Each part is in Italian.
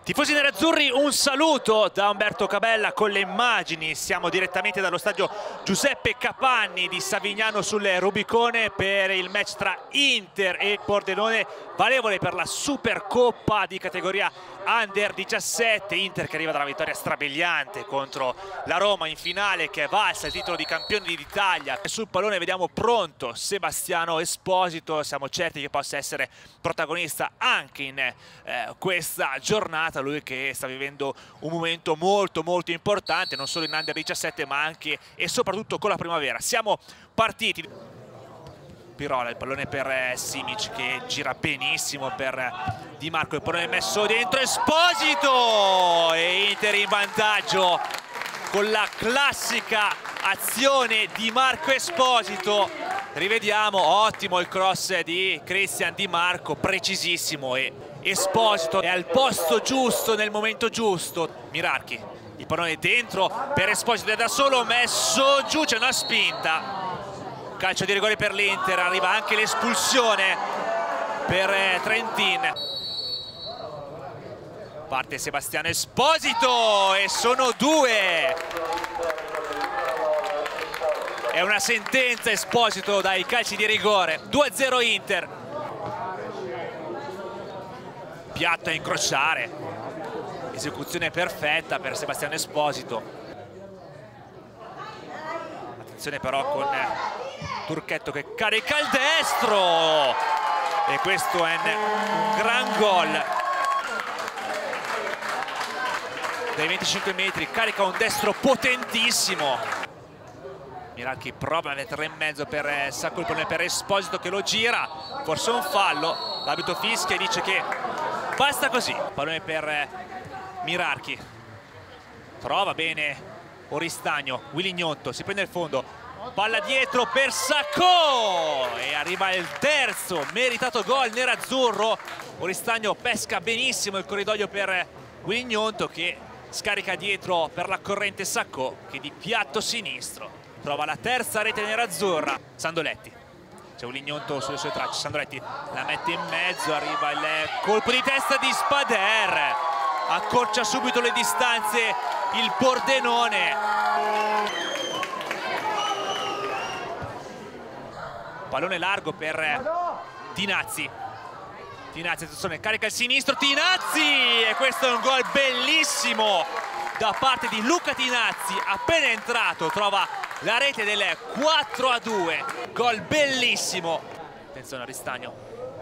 Tifosi nerazzurri, un saluto da Umberto Cabella con le immagini. Siamo direttamente dallo stadio Giuseppe Capanni di Savignano sul Rubicone per il match tra Inter e Pordenone, valevole per la Supercoppa di categoria Under 17. Inter che arriva dalla vittoria strabiliante contro la Roma in finale, che è valsa il titolo di campione d'Italia. Sul pallone vediamo pronto Sebastiano Esposito, siamo certi che possa essere protagonista anche in questa giornata. Lui che sta vivendo un momento molto importante, non solo in Under 17 ma anche e soprattutto con la primavera. Siamo partiti. Pirola, il pallone per Simic che gira benissimo per Di Marco, il pallone messo dentro Esposito e Inter in vantaggio con la classica azione di Marco Esposito. Rivediamo, ottimo il cross di Christian Di Marco, precisissimo, e Esposito è al posto giusto nel momento giusto. Mirarchi, il pallone dentro per Esposito, è da solo, messo giù, c'è una spinta. Calcio di rigore per l'Inter, arriva anche l'espulsione per Trentin. Parte Sebastiano Esposito e sono due. È una sentenza Esposito dai calci di rigore. 2-0 Inter. Piatto a incrociare. Esecuzione perfetta per Sebastiano Esposito. Attenzione però con Turchetto che carica il destro. E questo è un gran gol. Dai 25 metri carica un destro potentissimo. Miracchi prova a mettere in mezzo per Sacco, il pallone per Esposito che lo gira, forse un fallo, l'arbitro fischia e dice che basta così. Pallone per Mirarchi, trova bene Oristagno, Willignotto, si prende il fondo, palla dietro per Sacco e arriva il terzo meritato gol nerazzurro. Oristagno pesca benissimo il corridoio per Willignotto che scarica dietro per la corrente Sacco che di piatto sinistro trova la terza rete nerazzurra. Sandoletti, c'è Willignotto sulle sue tracce, Sandoletti la mette in mezzo, arriva il colpo di testa di Spader, accorcia subito le distanze il Pordenone. Pallone largo per Tinazzi. Tinazzi, attenzione, carica il sinistro, Tinazzi! E questo è un gol bellissimo da parte di Luca Tinazzi, appena entrato trova la rete del 4-2, gol bellissimo. Attenzione a Ristagno,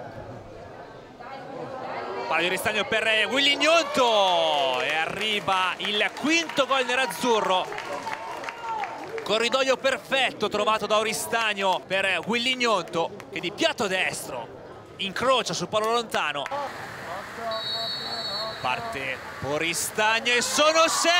palla di Ristagno per Willignotto e arriva il quinto gol nerazzurro. Corridoio perfetto trovato da Oristagno per Willignotto che di piatto destro incrocia sul palo lontano. Parte Oristagno e sono 6.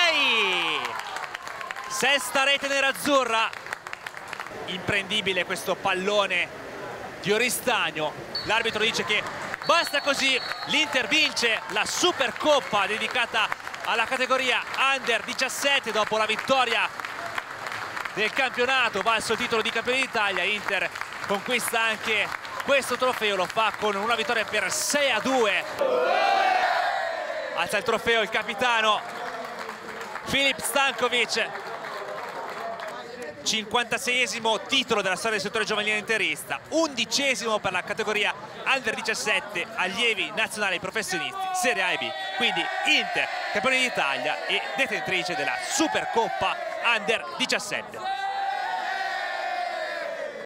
Sesta rete nerazzurra. Imprendibile questo pallone di Oristagno. L'arbitro dice che basta così. L'Inter vince la Supercoppa dedicata alla categoria Under 17 dopo la vittoria del campionato, valso il titolo di campione d'Italia. Inter conquista anche questo trofeo, lo fa con una vittoria per 6-2. Alza il trofeo il capitano Filip Stankovic. 56esimo titolo della storia del settore giovanile interista, 11esimo per la categoria Under 17 allievi nazionali professionisti Serie A e B. Quindi Inter campione d'Italia e detentrice della Supercoppa Under 17.